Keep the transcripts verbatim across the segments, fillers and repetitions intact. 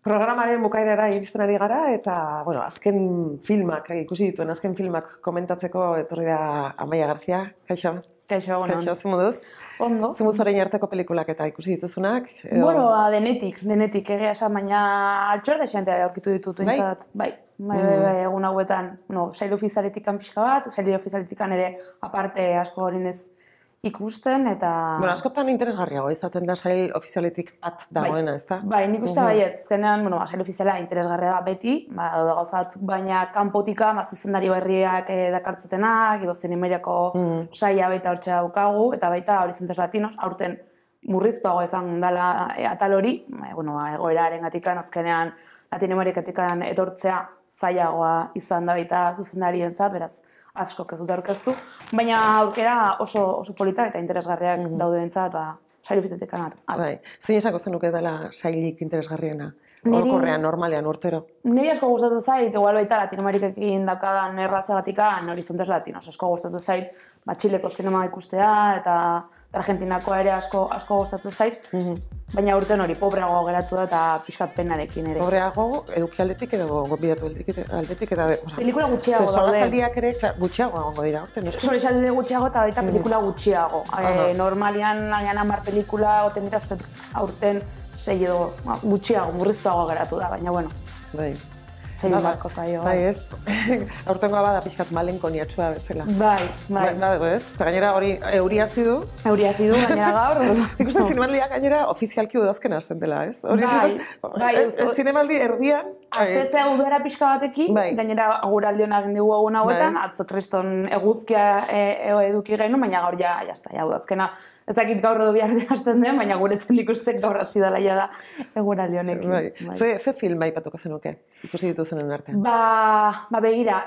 Programaren bukaerara iristen ari gara eta, bueno, azken filmak, ikusi dituen azken filmak komentatzeko etorri da Amaia García. Kaixo? Kaixo, bueno. Kaixo, zumuduz? Ondo. Zumuz orain arteko pelikulak eta ikusi dituzunak? Edo... Bueno, denetik, denetik, egia esan, baina altxor da xentea aurkitu ditut duentzat. Bai? Bai, bai, bai, egun hauetan, no, sail ofizialetikan pixka bat, sail ofizialetikan ere aparte asko horinez ikusten, eta... Bueno, askotan interesgarriago izaten da sail ofizialetik bat dagoena, ez da? Bai, nik uste baiet, azkenean, bueno, sail ofiziala interesgarria da beti, ba, gauzatzuk, baina kanpotika, ba, zuzendari berriak dakartzetenak, edo zinemeriako saia baita hortxe daukagu, eta baita Horizontes Latinos, aurten murriztuago izan dela atal hori, bueno, egoeraren gatikan, azkenean Latinoamerikatikan etortzea zailagoa izan da baita zuzendarientzat, beraz, asko ez dute aurkeztu, baina aurkera oso, oso polita eta interesgarriak mm -hmm. daude bentsat, ba, sail ofizialetik anat. Bai, zein esako zenuke dela sailik interesgarriena? Orokorrean, normalean, urtero? Niri asko gustatzen zait, igual baita Latinoamerikekin daukadan errazegatikan Horizontes Latinos. Asko gustatzen zait, ba, Txileko zinema ikustea eta Argentinako ere asko, asko gustatzen zait, baina urten hori pobreago geratu da eta pixkat penarekin ere. Pobreago eduki aldetik edo gonbidatu aldetik eta... Pelikula gutxiago daude. Solasaldiak ere gutxiago egongo dira urten. Solasaldi gutxiago eta baita pelikula gutxiago. Normalian hamar pelikula goten dira aurten sei edo gutxiago, murriztuago geratu da, baina bueno. Bai. Zein barko zaio. Bai ez, aurtengoa bada pixkat malenkoniatsua bezala. Bai, bai. Badago ez, eta gainera hori euri hasi du. Euri hasi du, gainera gaur. Ikusten zinemaldia gainera ofizialki udazken hasten dela, ez? Bai, bai. Zinemaldi erdian. Aztezea udara pixka batekin, gainera aguraldi honak digu egun hauetan, atzo kriston eguzkia eduki gainu, baina gaur ja, jazta, ja udazkena. Ez dakit gaur edo bihar hasten den, baina guretzen ikusten gaur hasi dela da eguraldi honekin. Ze film aipatuko zenuke, ikusi dituzenen artean? Ba begira,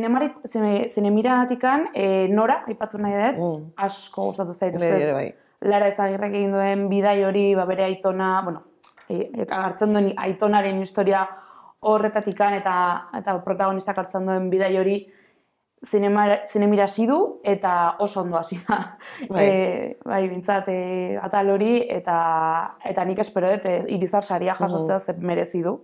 zinemiratikan Nora aipatu nahi dut, asko gustatu zait uste. Lara Ezagirrek egin duen bidai hori, bere aitona, bueno, hartzen duen aitonaren historia horretatikan eta protagonistak hartzen duen bidai hori zinemira hasi du eta oso ondo hasi da. Bai, bintzat, atal hori eta nik espero dut Irizar saria jasotzea ze merezi du.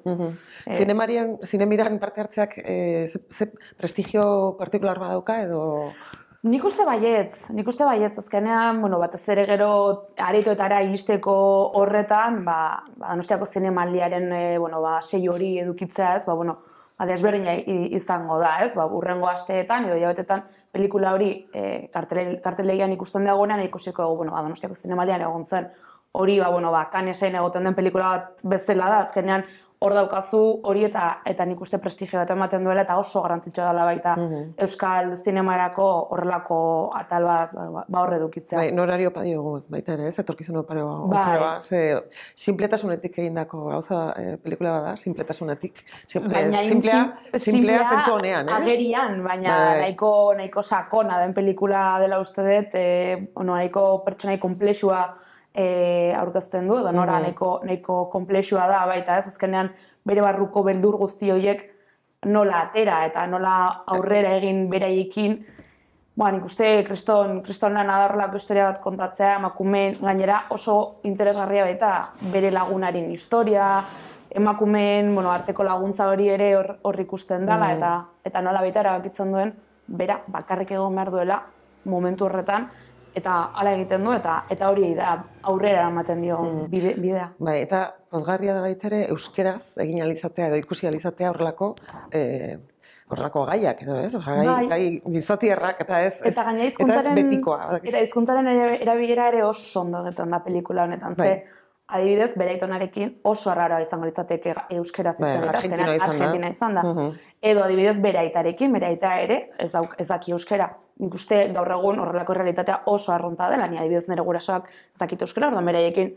Zinemiran parte hartzeak ze prestigio partikular badauka edo... Nik uste baietz, nik uste baietz, azkenean, bueno, batez ere gero aretoetara iristeko horretan, ba, Donostiako zinemaldiaren, bueno, ba, sei hori edukitzea ez, ba, bueno, ba, desberdina izango da, ez, ba, urrengo asteetan edo jabetetan pelikula hori kartelegian ikusten dagoenean ikusiko, bueno, ba, Donostiako zinemaldian egon zen hori, ba, bueno, ba, Canesen egoten den pelikula bat bezala da, azkenean, hor daukazu hori eta eta nik uste prestigio bat ematen duela eta oso garrantzitsua dela baita Euskal zinemarako horrelako atal bat ba hor edukitzea. Bai, norari opa diogu baita ere, ez etorkizun oparoa, ze sinpletasunetik egindako gauza pelikula bada, sinpletasunetik. Simplea, simplea zentzu honean, eh? Agerian, baina nahiko nahiko sakona den pelikula dela uste dut, nahiko pertsonai konplexua aurkezten du, edo Nora nahiko konplexua da, baita ez, azkenean bere barruko beldur guzti horiek nola atera eta nola aurrera egin beraiekin. Nik uste kriston lana da horrelako historia bat kontatzea, emakumeen gainera oso interesgarria baita bere lagunaren historia, emakumeen arteko laguntza hori ere hor ikusten dela eta nola baita erabakitzen duen, bera bakarrik egon behar duela momentu horretan, eta hala egiten du, eta hori da aurrera ematen dio bidea. Bai, eta pozgarria da baita ere, euskeraz egin alizatea edo ikusi alizatea horrelako horrelako gaiak edo ez, gai gizatierrak eta ez betikoa. Eta hizkuntzaren erabilera ere oso ondo egiten da pelikula honetan, ze adibidez, bere aitonarekin oso arraroa izango litzateke euskeraz izan da, Argentina izan da. Edo adibidez, bere aitarekin, bere aita ere ez daki euskera. Nik uste gaur egun horrelako realitatea oso arrunta dela, ni adibidez nire gurasoak ez dakit euskera, orduan beraiekin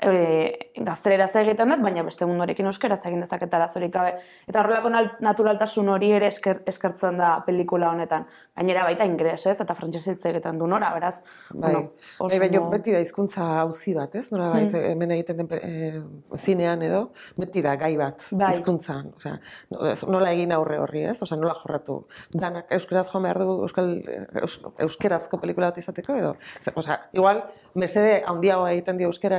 gazteleraz egiten dut, baina beste munduarekin euskaraz egin dezaket arazorik gabe. Eta horrelako naturaltasun hori ere eskertzen da pelikula honetan. Gainera baita ingelesez eta frantsesez egiten du Nora, beraz. Bai, baina beti da hizkuntza auzi bat, ez? Nora baita hemen egiten den zinean edo, beti da gai bat hizkuntzan. Nola egin aurre horri, ez? Osa, nola jorratu. Danak euskaraz joan behar du euskerazko pelikula bat izateko edo? Osa, igual, mesede handiagoa egiten dio euskerari berari,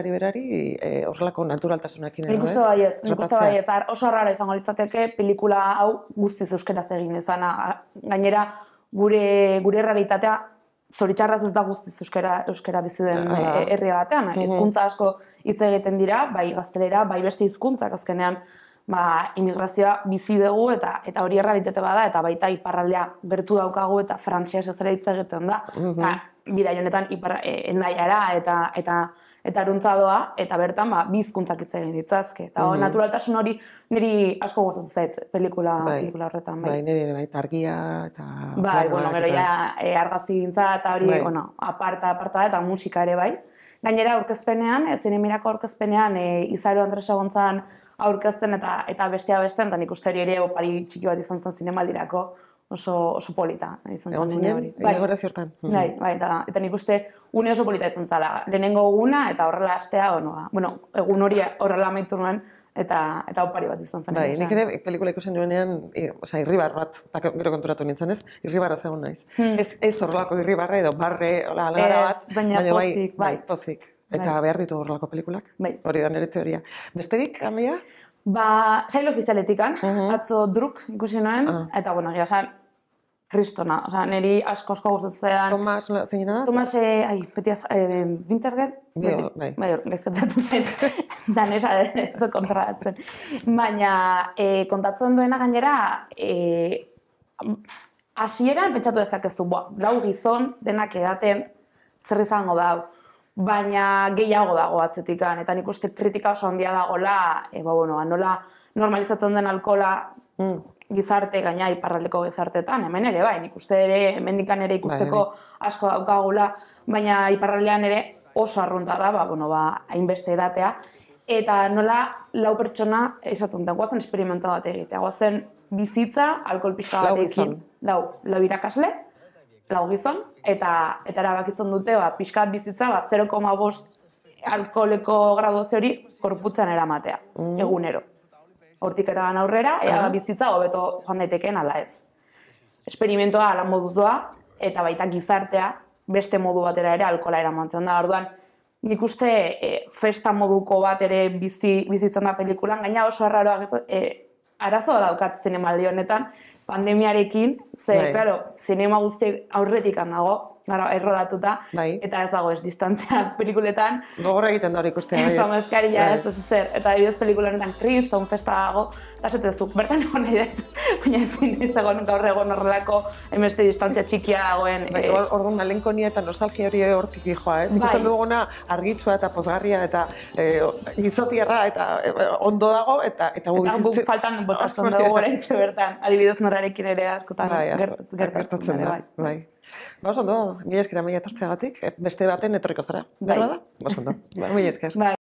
hori horrelako naturaltasunakin edo, ez? Nik uste baiet, nik uste baiet, oso raro izango litzateke pelikula hau guztiz euskeraz egin izana. Gainera, gure gure realitatea zoritxarraz ez da guztiz euskera, euskera bizi den herri batean. Hizkuntza asko hitz egiten dira, bai gaztelera, bai beste hizkuntzak azkenean ba, immigrazioa bizi dugu eta eta hori errealitate bada eta baita iparraldea gertu daukagu eta frantsesez ere hitz egiten da. Bidai honetan Hendaiara eta eta eta Aruntza doa eta bertan ba bi hizkuntzak hitz egin ditzazke. Eta naturaltasun hori niri asko gustatzen zait pelikula pelikula horretan bai. Bai, niri bai argia eta bai, bueno, gero ja argazkigintza eta hori, bueno, aparta aparta eta musika ere bai. Gainera aurkezpenean, zinemirako aurkezpenean Izaro Andresa Gontzan aurkezten eta eta bestea besten, eta nik uste hori ere opari txiki bat izan zen zinemaldirako oso oso polita izan zen zine hori. Bai, inaugurazio hortan. Bai, bai, eta, eta nik uste une oso polita izan zala. Lehenengo eguna eta horrela astea, bueno, bueno, egun hori horrela amaitu nuen eta eta opari bat izan zen. Bai, nik ere pelikula ikusen nuenean, osea, irribar bat, eta gero konturatu nintzen ez, irribarra zegoen naiz. Ez ez horrelako irribarra edo barre, hola, alara bat, baina pozik, bai, pozik. Eta behar ditu horrelako pelikulak. Hori da nire teoria. Besterik, Amaia? Ba, sail ofizialetikan, atzo druk ikusi nuen, eta, bueno, gira esan, kristona. Osa, niri asko asko gustatzen. Tomas, zein da? Tomas, ai, petiaz, Winterget? Bai. Bai, gaizkotatzen zen. Danesa ez dut kontradatzen. Baina, kontatzen duena gainera, hasieran pentsatu dezakezu, lau gizon, denak edaten, zer izango da hau. Baina gehiago dago atzetikan, eta nik uste kritika oso handia dagoela, eba, bueno, nola normalizatzen den alkohola gizarte, gaina iparraldeko gizartetan, hemen ere, bai, nik uste ere, hemendikan ere ikusteko asko daukagula, baina iparraldean ere oso arrunta da, ba, bueno, ba, hainbeste edatea, eta nola lau pertsona izaten da, guazen esperimenta bat egitea, guazen bizitza, alkohol pixka batekin, lau, lau irakasle, lau gizon, eta eta erabakitzen dute, ba, pixkat bizitza, ba, zero koma bost alkoholeko graduazio hori korputzen eramatea, egunero. Hortik eragan aurrera, ea bizitza hobeto joan daitekeen ala ez. Esperimentoa ala moduz doa, eta baita gizartea beste modu batera ere alkohola eramaten da. Orduan, nik uste festa moduko bat ere bizitzen da pelikulan, gaina oso arraroa arazoa daukat zinemaldi honetan, pandemiarekin, ze, claro, zinema guzti aurretik dago, gara, errodatuta, eta ez dago ez distantzia pelikuletan. Gogorra egiten da hori ikustea. Ez da maskarilla, ez ez zer. Eta adibidez pelikula honetan Kriston festa dago, eta zetezuk, bertan egon nahi dut, baina ezin ez egon gaur egon horrelako emeste distantzia txikia dagoen. Orduan, malenkonia eta nostalgia hori hortik dijoa, ez? Ikusten duguna argitsua eta pozgarria eta gizotierra eta ondo dago, eta guk faltan botatzen dugu oraintxe bertan, adibidez norarekin ere askotan gertatzen da. Bai. Ba, oso ondo, mila esker Amaia etortzeagatik, beste baten etorriko zara. Berra da? Oso ondo, mila esker.